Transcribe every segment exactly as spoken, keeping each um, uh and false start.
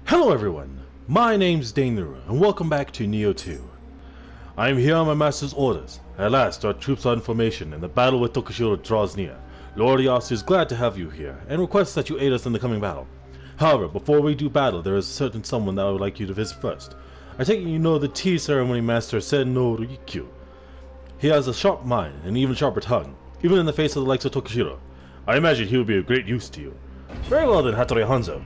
Hello everyone, my name's Dainuru, and welcome back to Nioh two. I am here on my master's orders. At last, our troops are in formation, and the battle with Tokichiro draws near. Lord Ieyasu is glad to have you here, and requests that you aid us in the coming battle. However, before we do battle, there is a certain someone that I would like you to visit first. I take it you know the tea ceremony master Senno Rikyu. He has a sharp mind, and even sharper tongue, even in the face of the likes of Tokichiro. I imagine he would be of great use to you. Very well then, Hattori Hanzo.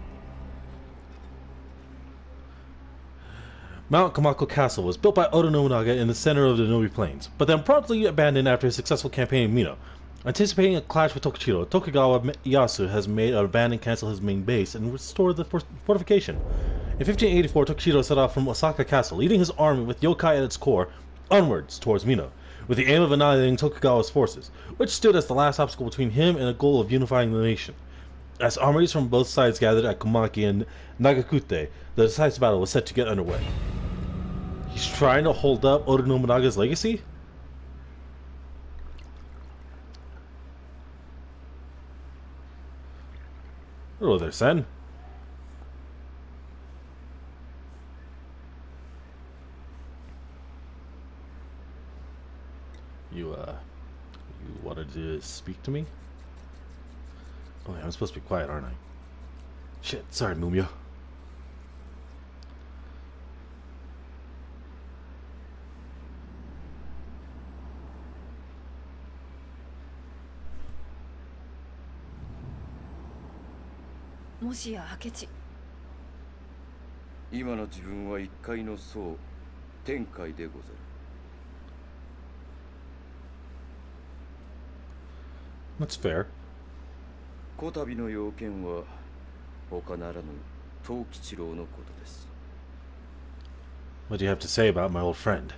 Mount Kamako Castle was built by Oda Nobunaga in the center of the Nobi Plains, but then promptly abandoned after his successful campaign in Mino. Anticipating a clash with Tokichiro, Tokugawa Ieyasu has made Abandon cancel his main base and restore the fortification. In fifteen eighty-four, Tokichiro set off from Osaka Castle, leading his army with yokai at its core, onwards towards Mino, with the aim of annihilating Tokugawa's forces, which stood as the last obstacle between him and a goal of unifying the nation. As armies from both sides gathered at Komaki and Nagakute, the decisive battle was set to get underway. He's trying to hold up Oda Nobunaga's legacy? Hello there, Sen. You, uh, you wanted to speak to me? Oh yeah, I'm supposed to be quiet, aren't I? Shit, sorry, Mumio. Moshi ya Akechi. 今の自分は一階の層、天階でござる。 That's fair. こたびの要件は他ならぬ藤吉郎のことです。 What do you have to say about my old friend?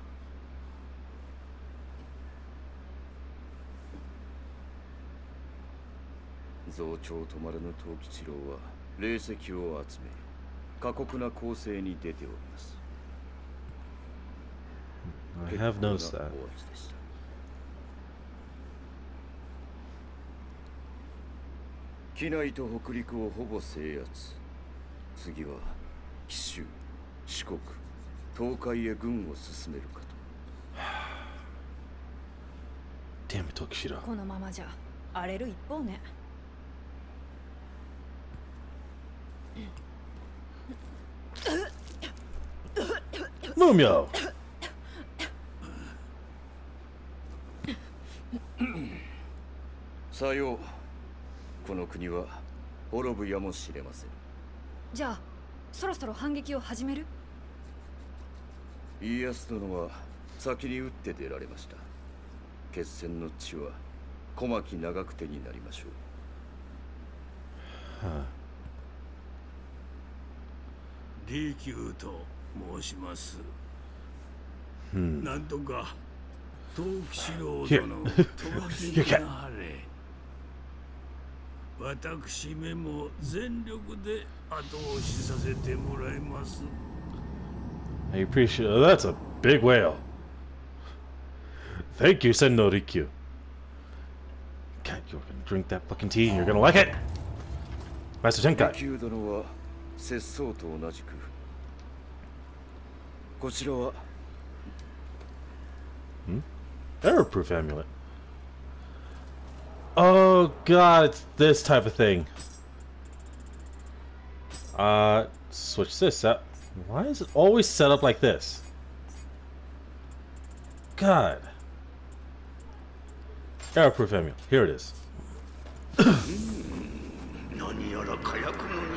増長止まらぬ藤吉郎は霊石を集め過酷な攻勢に出ております。 I have noticed that. 畿内と北陸をほぼ制圧。次は紀州、四国、東海へ軍を進めるかと。 Damn it, Tokichiro. このままじゃ荒れる一方ね。 Mumio! さよう。この国は滅ぶやもしれません。 じゃあ、そろそろ反撃を始める？ 家康殿は先に打って出られました。決戦の地は小牧長久手になりましょう。 Huh. 利休と申します。 Hmm. なんとか藤吉郎 Here. 殿 Here, cat. なれ。私めも全力で後押しさせてもらいます。 I appreciate oh, that's a big whale. Thank you, Senno Rikyu. God, you're gonna drink that fucking tea and you're gonna like it! Master 利 Tenkai. 休殿は節操と同じく。こちらは Hmm? Error-proof amulet. Oh god, it's this type of thing. Uh, switch this up. Why is it always set up like this? God. Error-proof amulet. Here it is. 何やら火薬の匂い。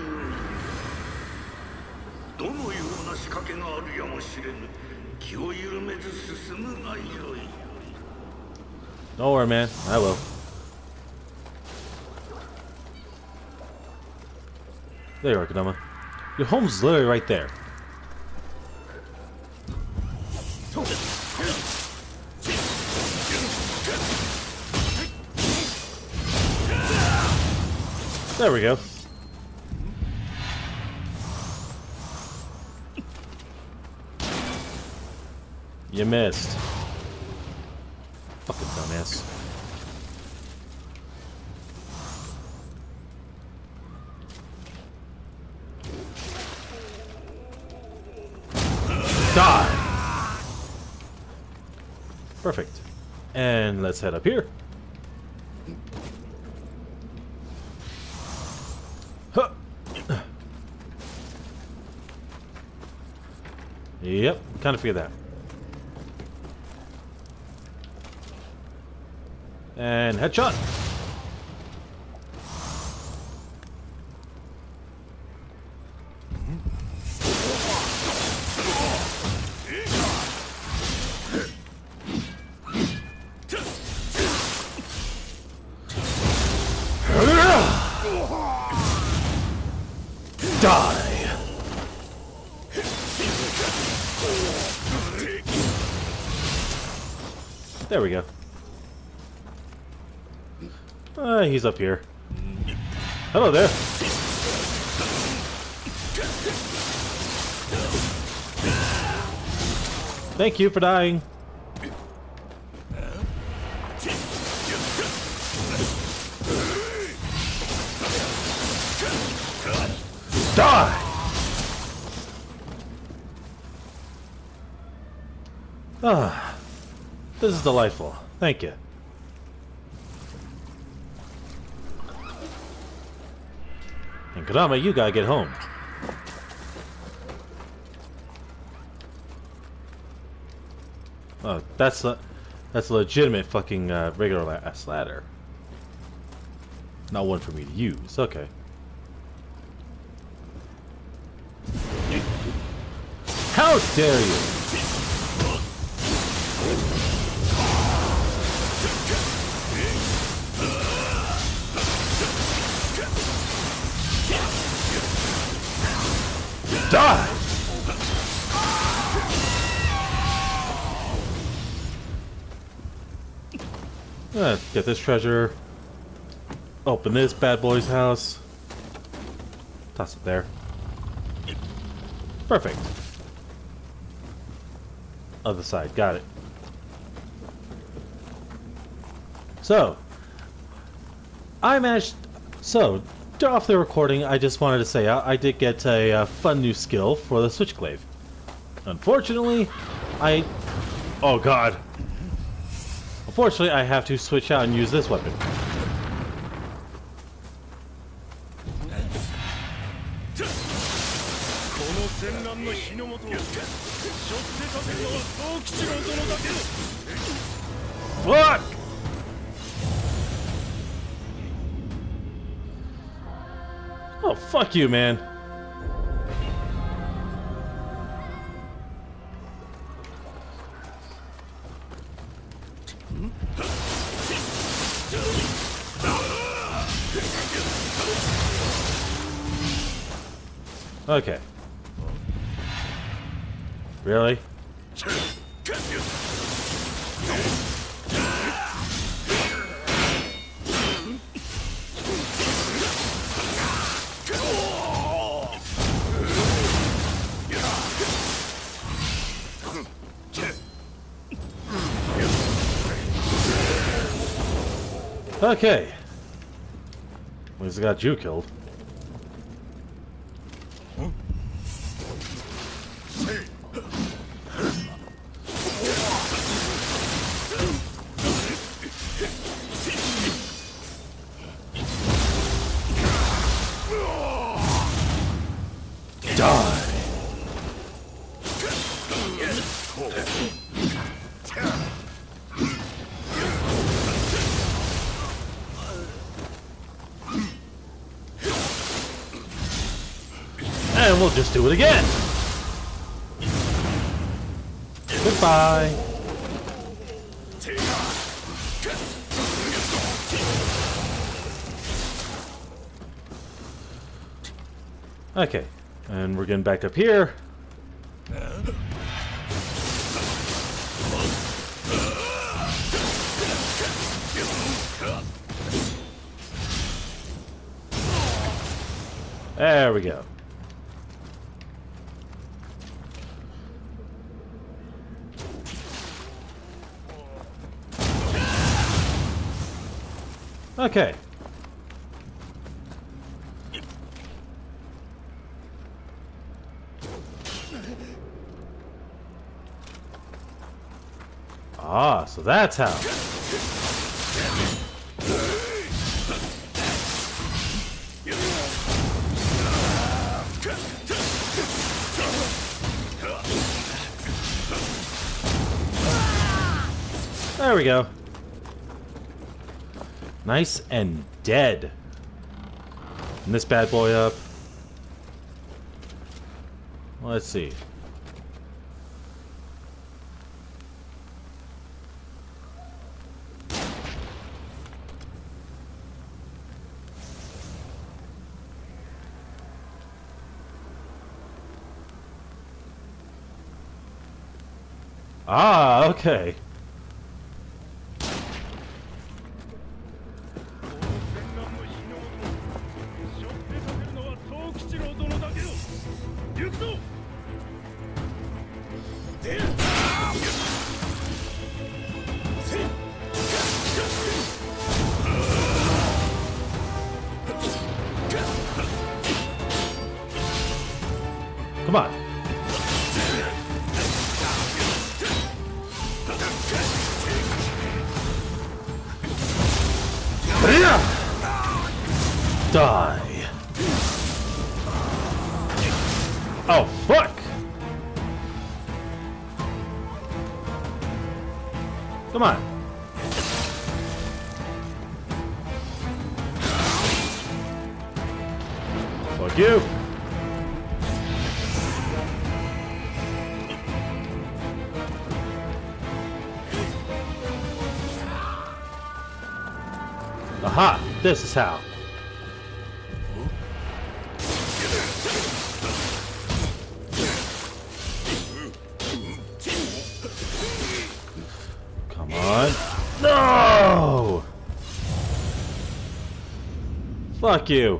どのような仕掛けがあるやもしれぬ。気を緩めず進むがよい。 Don't worry, man. I will. There you are, Kadama. Your home's literally right there. There we go. You missed. Fucking dumbass. Die! Perfect. And let's head up here. Huh. Yep, kind of figured that. And headshot. Die. There we go. Uh, he's up here. Hello there. Thank you for dying. Die! Ah, this is delightful. Thank you. And Kurama, you gotta get home. Oh, that's a that's a legitimate fucking uh, regular ass ladder. Not one for me to use. Okay. How dare you! Die! Uh, get this treasure. Open this bad boy's house. Toss it there. Perfect. Other side, got it. So, I managed. So, off the recording, I just wanted to say I, I did get a, uh fun new skill for the Switchglaive. Unfortunately, I. Oh god. Unfortunately, I have to switch out and use this weapon. What? Oh, fuck you, man. Okay. Really? Okay. Well, he's got you killed. Die. And we'll just do it again. Goodbye. Okay, and we're getting back up here. There we go. Okay. Ah, so that's how. There we go. Nice and dead. And this bad boy up. Let's see. Ah, okay. トキチロ殿だけよ。行くぞ。で、 Come on. Die. Oh, fuck! Come on. Fuck you. Aha! This is how. Come on. No! Fuck you.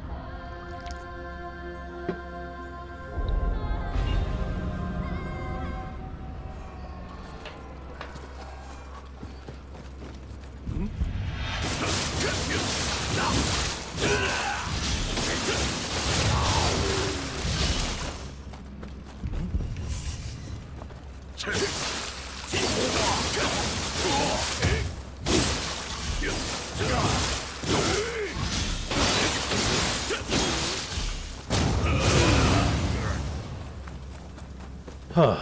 Huh.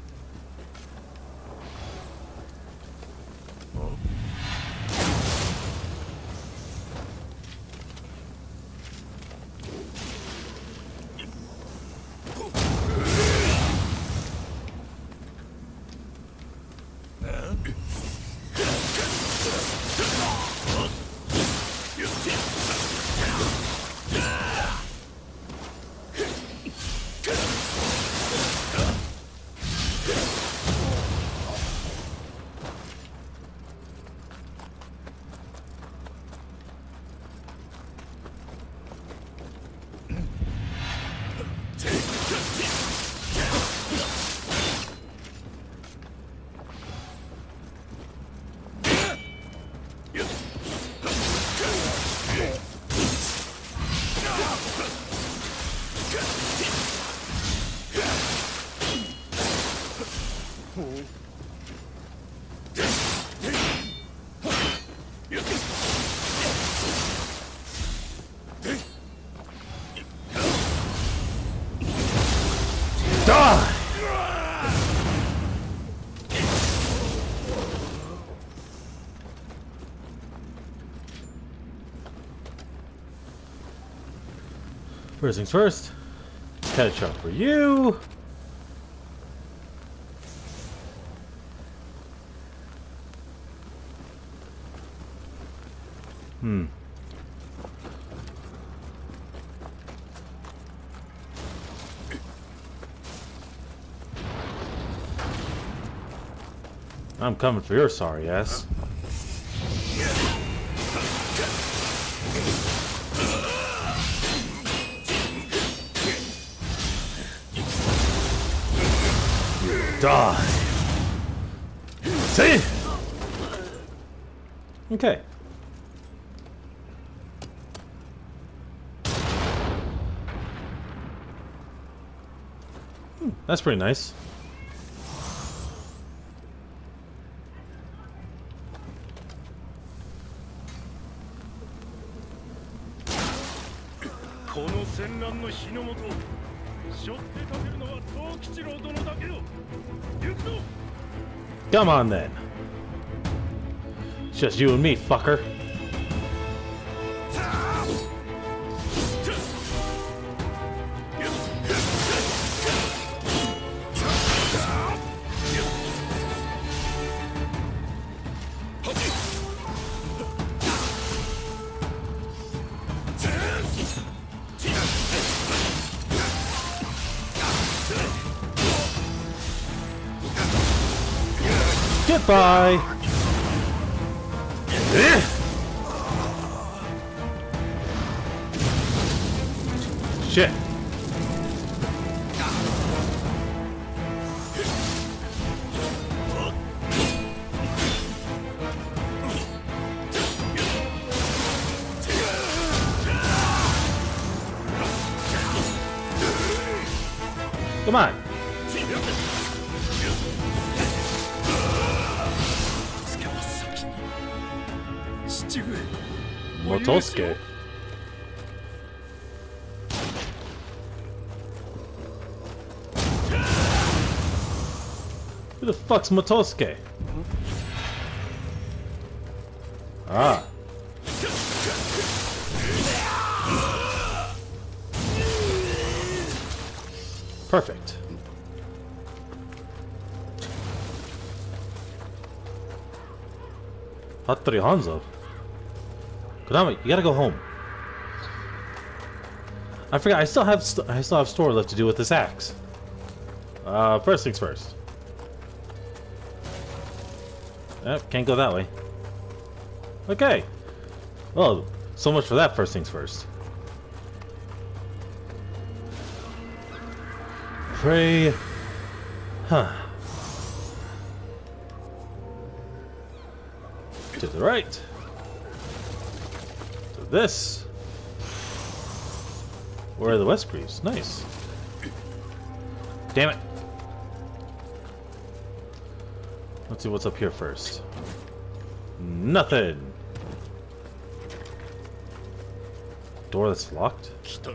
Die! First things first, headshot for you. Hmm. I'm coming for your sorry ass. Die. See? Okay. Hmm, that's pretty nice. の戦乱の火の元背負って立てるのは藤吉郎殿だけよ。行くぞ。 Come on then. It's just you and me, fucker. Goodbye. Shit. Come on. Motosuke. Who the fuck's Motosuke? Ah. Perfect. Hattori Hanzo. Kodama, you gotta go home. I forgot. I still have st I still have store left to do with this axe. Uh, first things first. Eh, can't go that way. Okay. Well, so much for that. First things first. Pray. Huh. To the right. This. Where are the West Priests? Nice. Damn it. Let's see what's up here first. Nothing. Door that's locked?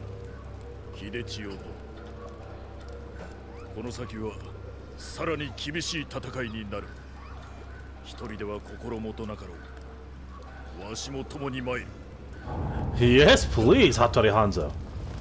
この先はさらに厳しい戦いになる。一人では心もとなかろう。わしも共に参る。 Yes, please, Hattori Hanzo.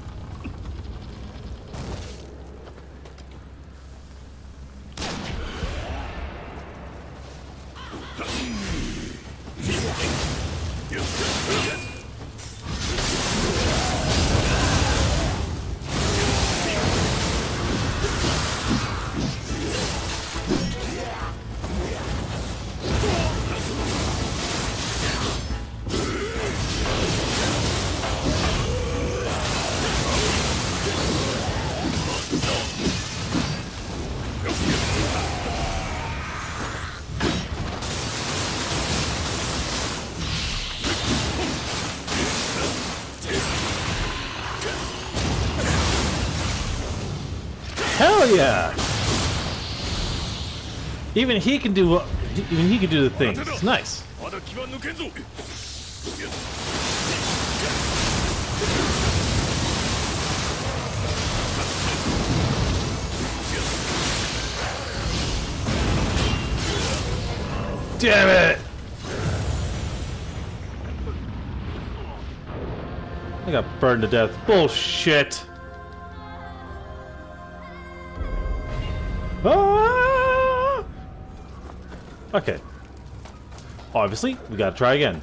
Hell yeah! Even he can do. Even he can do the things. It's nice. Damn it! I got burned to death. Bullshit! Ah! Okay. Obviously, we gotta try again.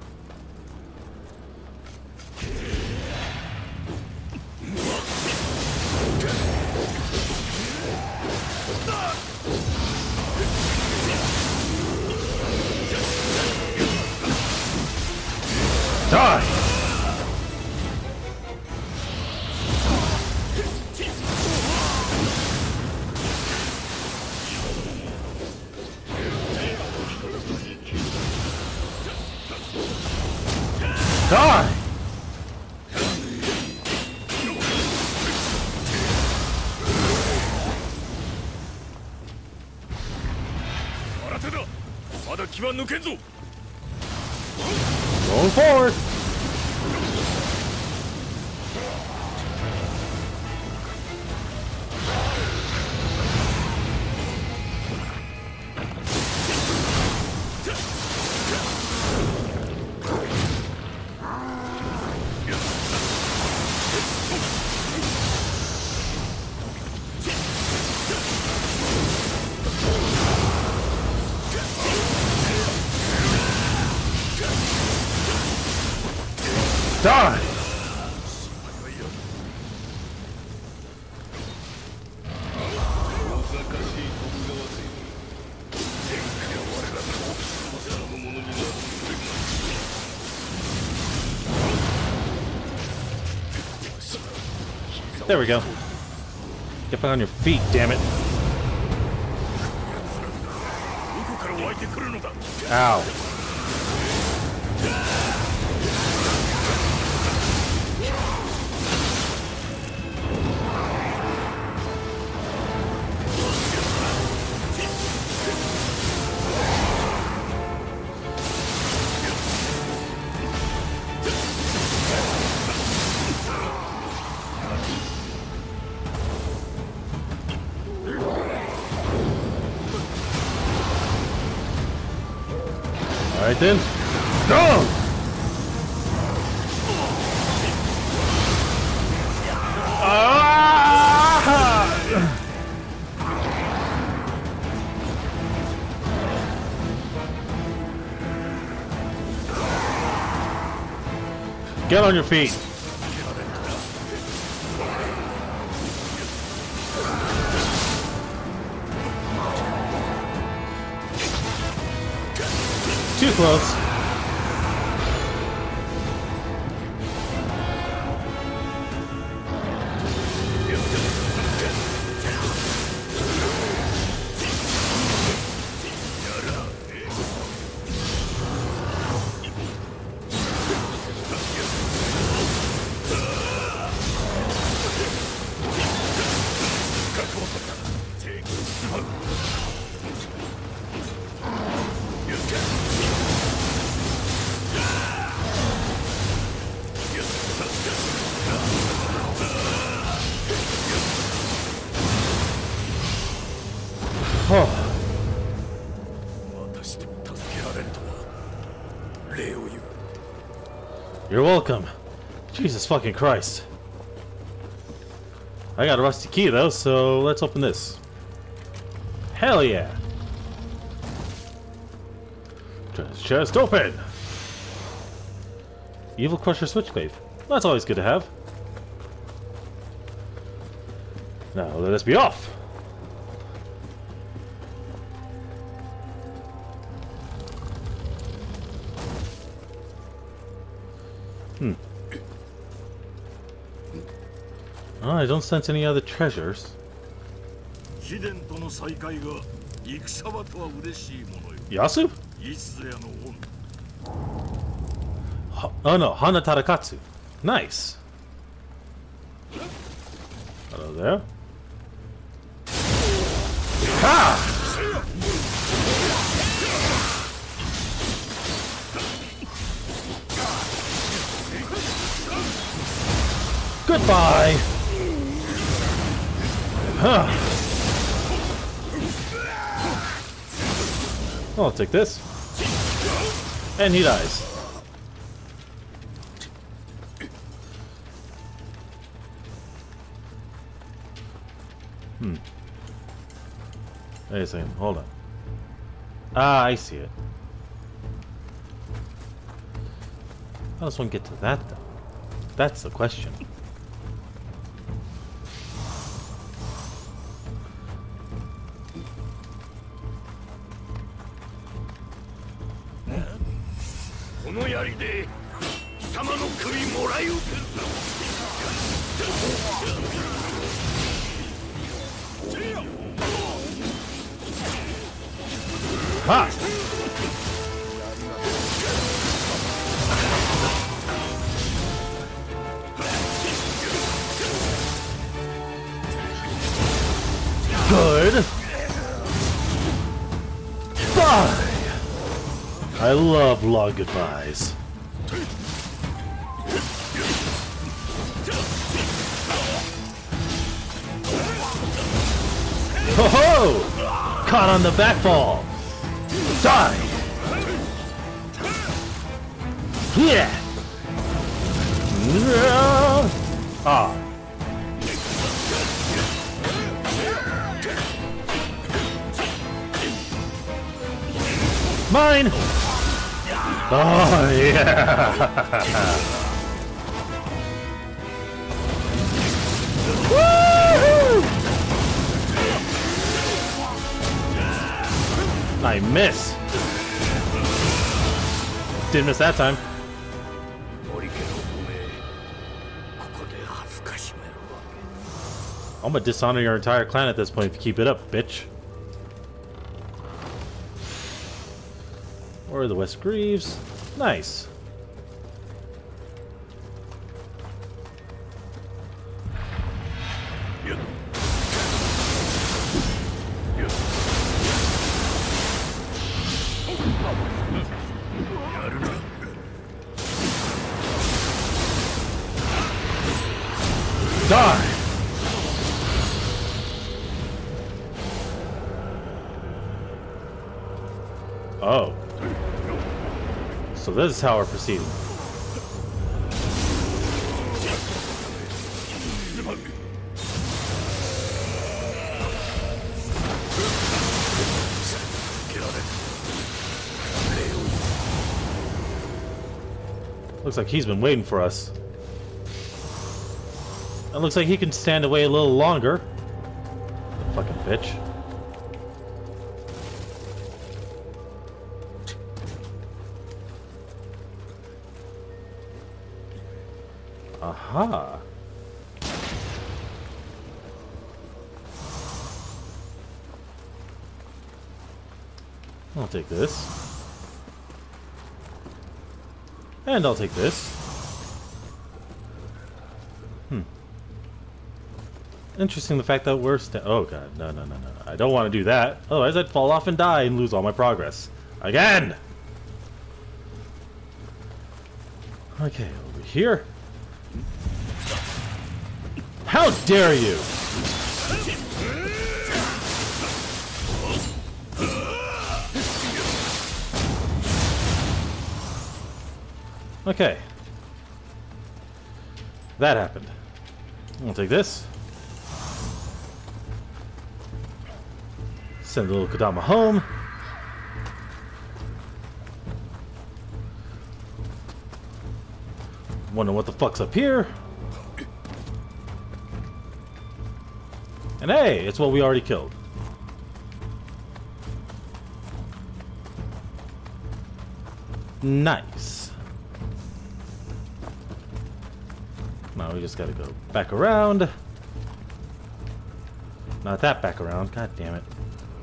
Die! Die! Going forward! There we go. Get back on your feet, damn it. Ow. Alright then. Go! Ah! Get on your feet. Too close. You're welcome. Jesus fucking Christ. I got a rusty key though, so let's open this. Hell yeah. Just, just open. Evil Crusher Switchblade. That's always good to have. Now let us be off. Hmm. Oh, I don't sense any other treasures. Yasu? Ha oh no, Hana Tarakatsu. Nice. Hello there. Ha! Goodbye! Huh. I'll take this. And he dies. Hmm. Wait a second, hold on. Ah, I see it. How does one get to that though? That's the question. Ha! Good. Bye. I love long goodbyes. Ho ho! Caught on the back ball. Die. Yeah. Ah. Mine! Oh, yeah! Woo! I miss! Didn't miss that time. I'm gonna dishonor your entire clan at this point if you keep it up, bitch. Or the West Greaves. Nice. Die! Oh. So this is how we're proceeding. Looks like he's been waiting for us. It looks like he can stand away a little longer. Fucking bitch. Aha. I'll take this. And I'll take this. Hmm. Interesting the fact that we're sta- oh god, no, no, no, no. I don't want to do that. Otherwise I'd fall off and die and lose all my progress. Again! Okay, over here. How dare you! Okay. That happened. I'll take this. Send the little Kodama home. Wonder what the fuck's up here. And hey, it's what we already killed. Nice. Now we just gotta go back around. Not that back around, god damn it.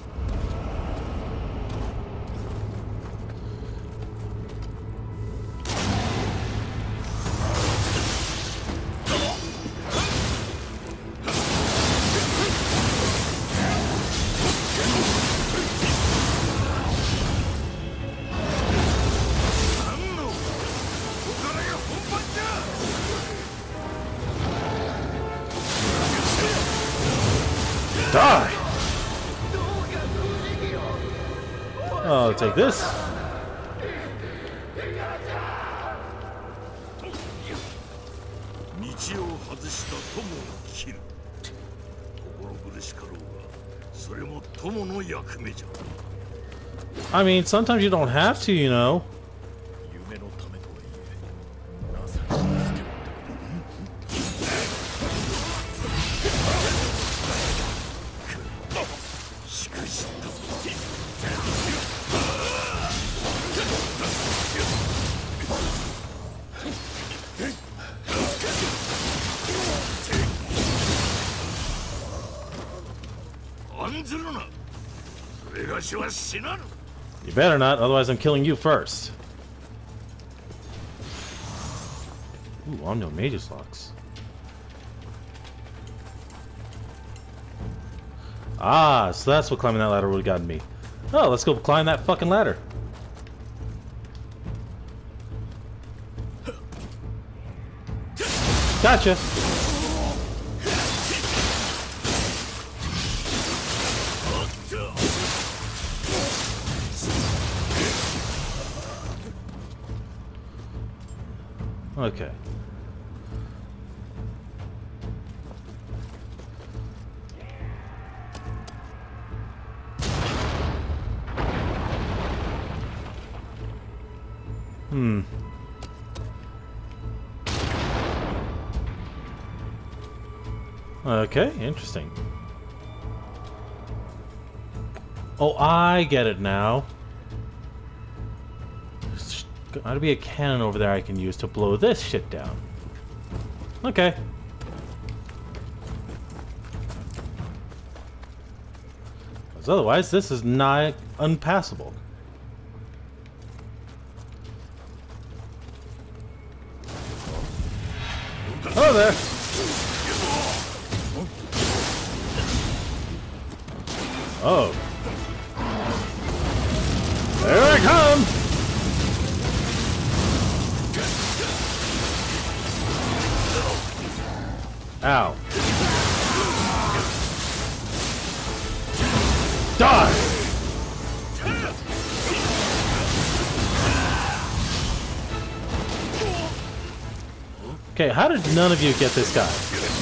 Die! I'll take this. I mean, sometimes you don't have to, you know. You better not, otherwise I'm killing you first. Ooh, I'm no Magus Locks. Ah, so that's what climbing that ladder would have gotten me. Oh, let's go climb that fucking ladder. Gotcha. Okay. Hmm. Okay, interesting. Oh, I get it now. There's gotta be a cannon over there I can use to blow this shit down. Okay. otherwise this is nigh unpassable. Hello there! Oh. There I come! Ow. Die! Okay, how did none of you get this guy?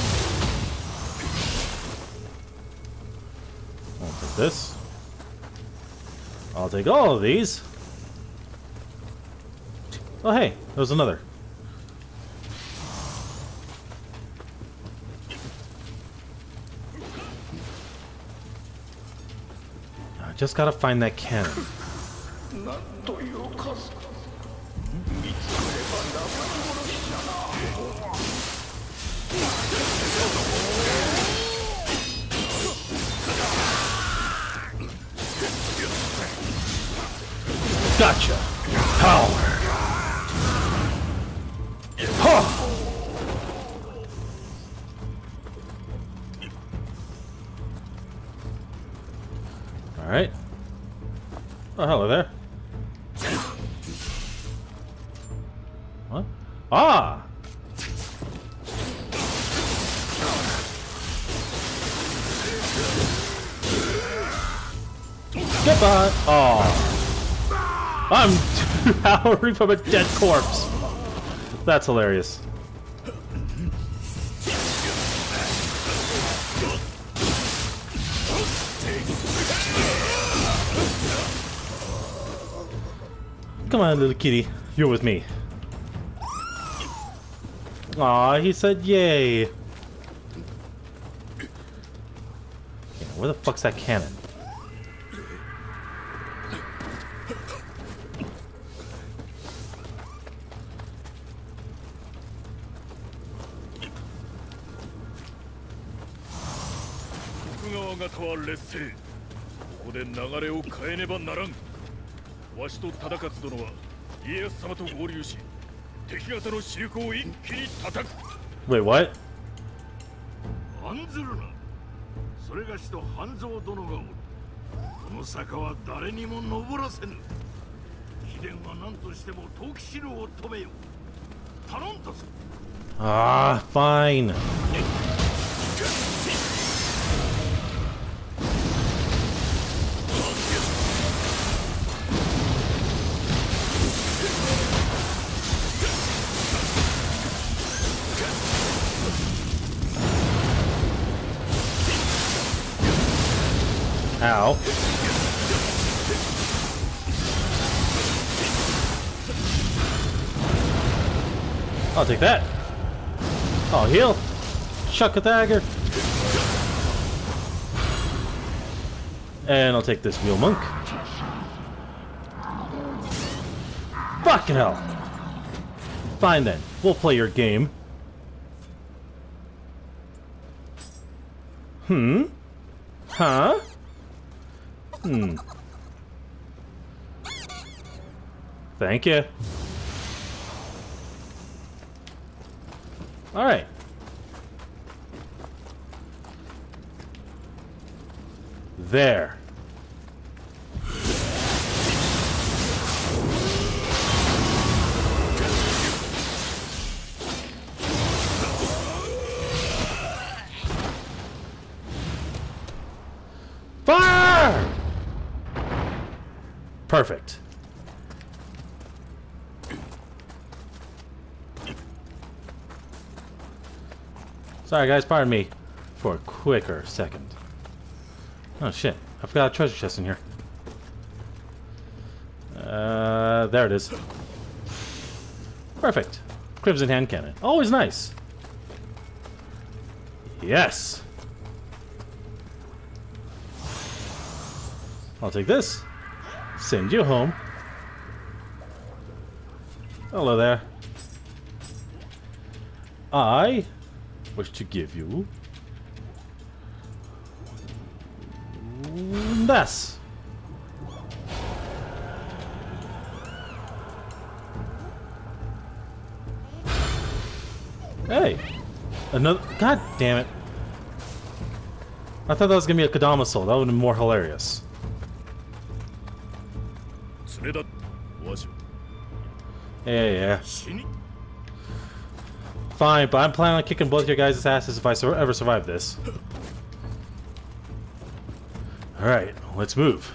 I'll take this. I'll take all of these. Oh hey, there's another. I just gotta find that cannon. Gotcha! Power! Huh. Alright. Oh, hello there. What? Ah! Goodbye! Oh. I'm powering from a dead corpse. That's hilarious. Come on, little kitty. You're with me. Aw, he said yay. Okay, where the fuck's that cannon? Wait, what? 案ずるな。それがしと半蔵殿がおる。この坂は誰にも登らせぬ。貴殿は何としても藤吉郎を止めよ。頼んだぞ。 Ah, fine. Ow. I'll take that. I'll heal. Chuck a dagger. And I'll take this mule monk. Fucking hell. Fine then. We'll play your game. Hmm? Huh? Hmm. Thank you. All right. There. Fire! Perfect. Sorry guys, pardon me for a quicker second. Oh shit, I forgot a treasure chest in here. Uh, there it is. Perfect. Crimson hand cannon. Always nice. Yes. I'll take this. Send you home. Hello there. I wish to give you this. Hey, another. God damn it! I thought that was gonna be a Kodama soul. That would have been more hilarious. Yeah, yeah. Fine, but I'm planning on kicking both your guys' asses if I sur ever survive this. Alright, let's move.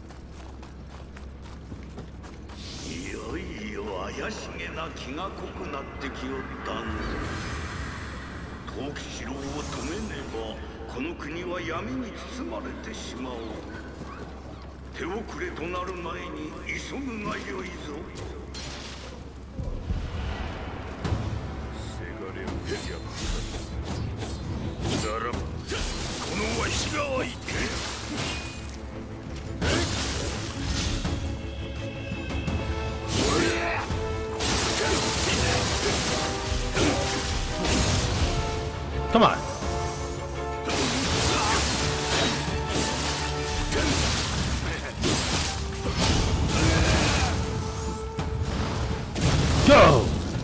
Come on. Go!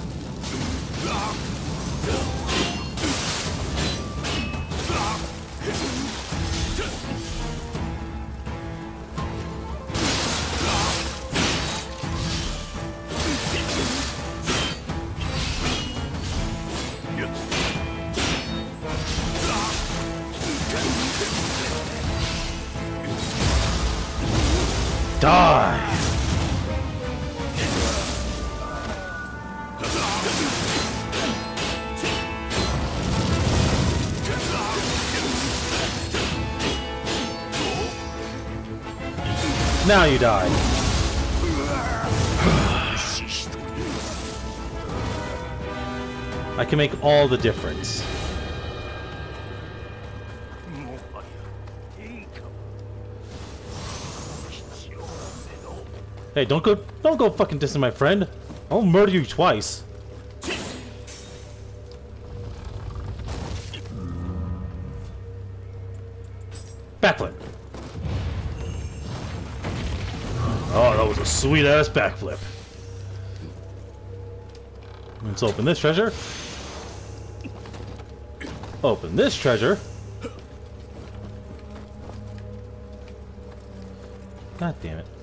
Die! Now you die. I can make all the difference. Hey, don't go, don't go fucking dissing my friend. I'll murder you twice. Backflip. Oh, that was a sweet ass backflip. Let's open this treasure. Open this treasure. God damn it.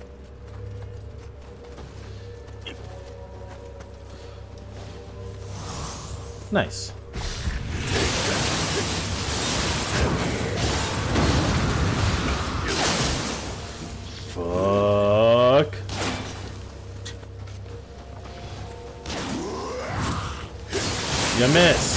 Nice. Fuck. You miss.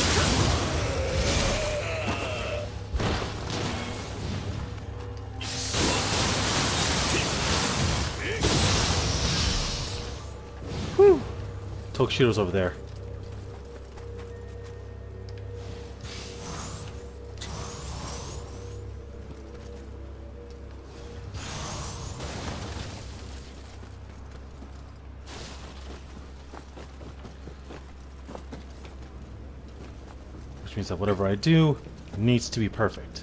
Whew. Tokichiro's over there. Means that whatever I do needs to be perfect.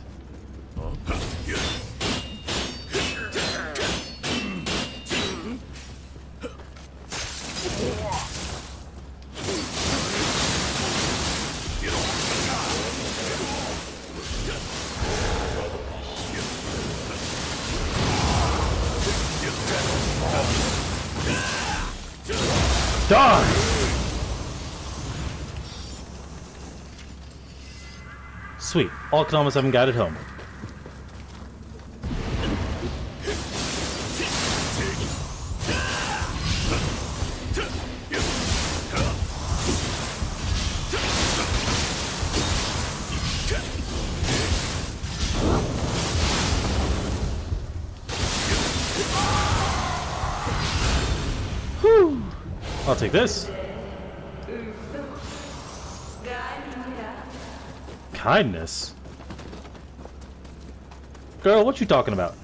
Die! Sweet. All Kodamas haven't got it home. Whew. I'll take this. Kindness? Girl, what you talking about?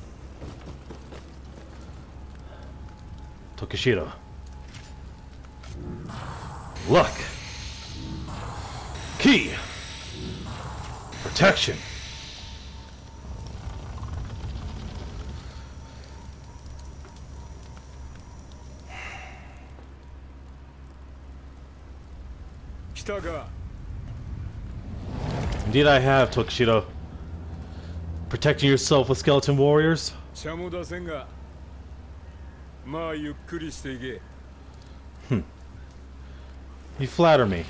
Tokichiro. Luck. Key. Protection. Indeed I have, Tokichiro. Protecting yourself with skeleton warriors? Hmm. You flatter me.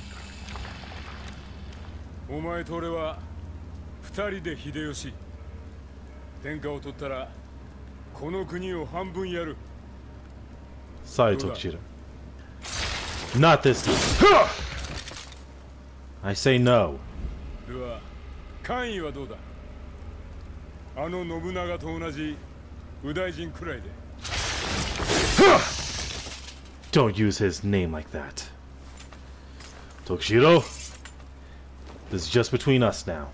お前と俺は二人で秀吉。天下を取ったらこの国を半分やる。 Sorry, Tokichiro. Not this time. I say no. では、官位はどうだ。あの信長と同じ右大臣くらいで。 Don't use his name like that. Tokichiro, this is just between us now.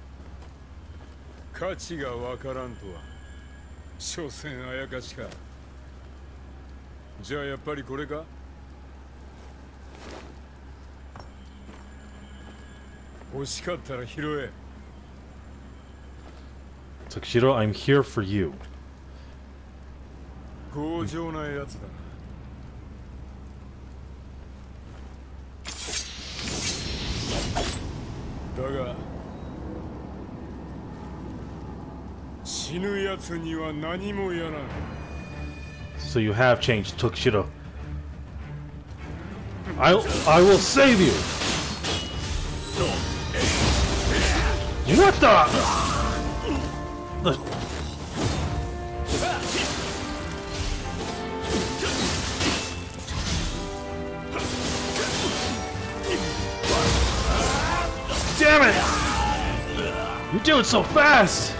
価値がわからんとは、所詮あやかしか。じゃあやっぱりこれか。欲しかったら拾え。 Tokichiro, I'm here for you. 強情なやつだな。だが死ぬやつには何もやらん。 So you have changed, Tokichiro. I I will save you. What the? the... Damn it! You do it so fast.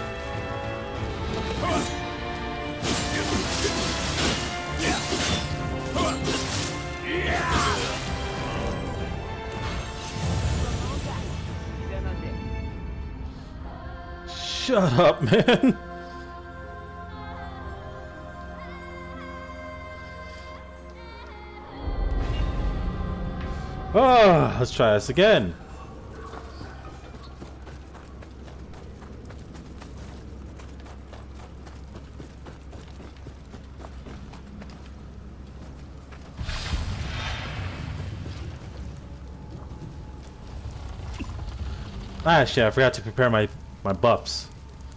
Shut up, man. Ah, let's try this again. Ah, shit, I forgot to prepare my, my buffs.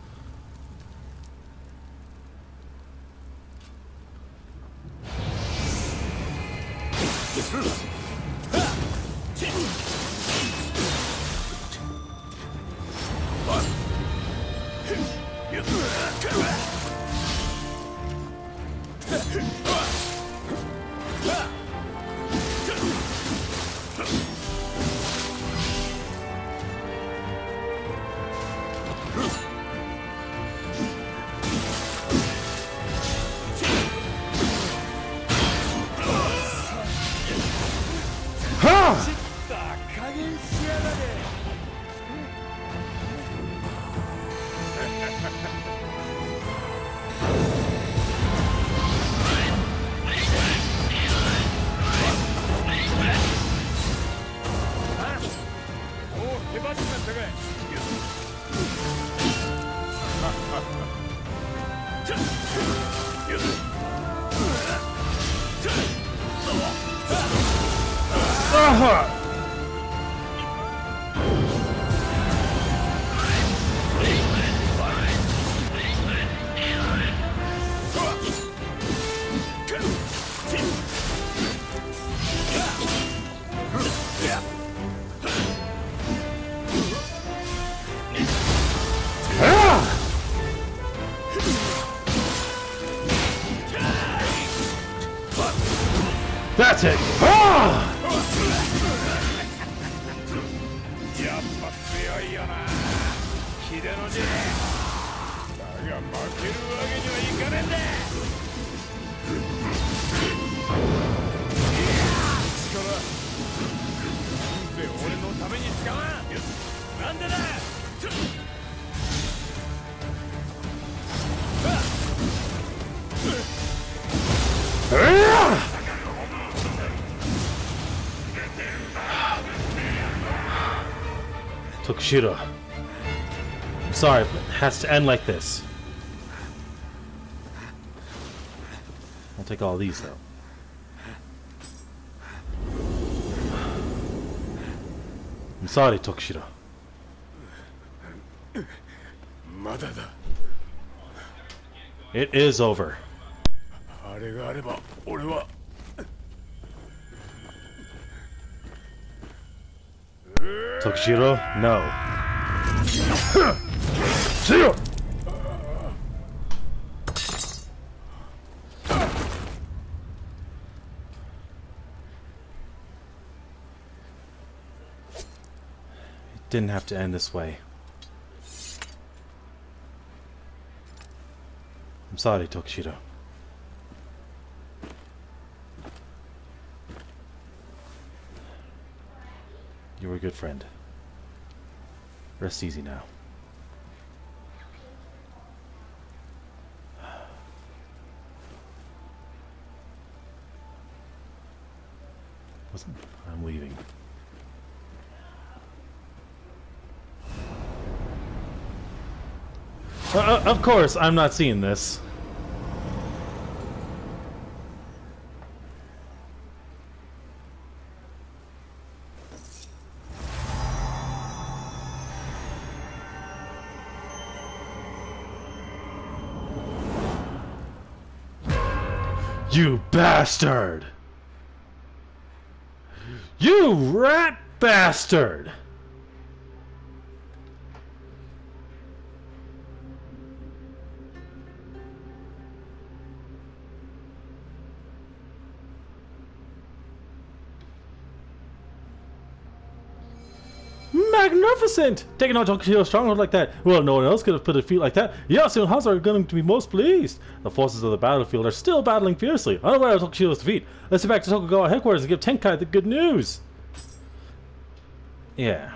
That's it! Ah! Tokichiro. I'm sorry, but it has to end like this. I'll take all these though. I'm sorry, Tokichiro. まだだ。 It is over. あれがあれば俺は。 Tokichiro, no. Zero! It didn't have to end this way. I'm sorry, Tokichiro. You were a good friend. Rest easy now. Listen, I'm leaving. Uh, uh, of course, I'm not seeing this. You bastard! You rat bastard! Magnificent! Taking out Tokichiro's stronghold like that. Well, no one else could have put a feat like that. Yasu and Hanzo are going to be most pleased. The forces of the battlefield are still battling fiercely, unaware of Tokichiro's defeat. Let's get back to Tokugawa headquarters and give Tenkai the good news. Yeah.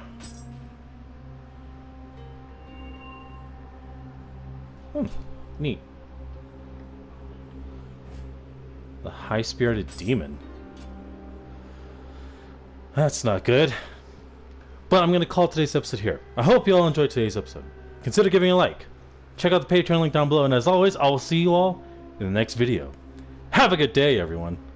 Hmm. Neat. The high-spirited demon. That's not good. But I'm going to call today's episode here. I hope you all enjoyed today's episode. Consider giving a like. Check out the Patreon link down below. And as always, I will see you all in the next video. Have a good day, everyone.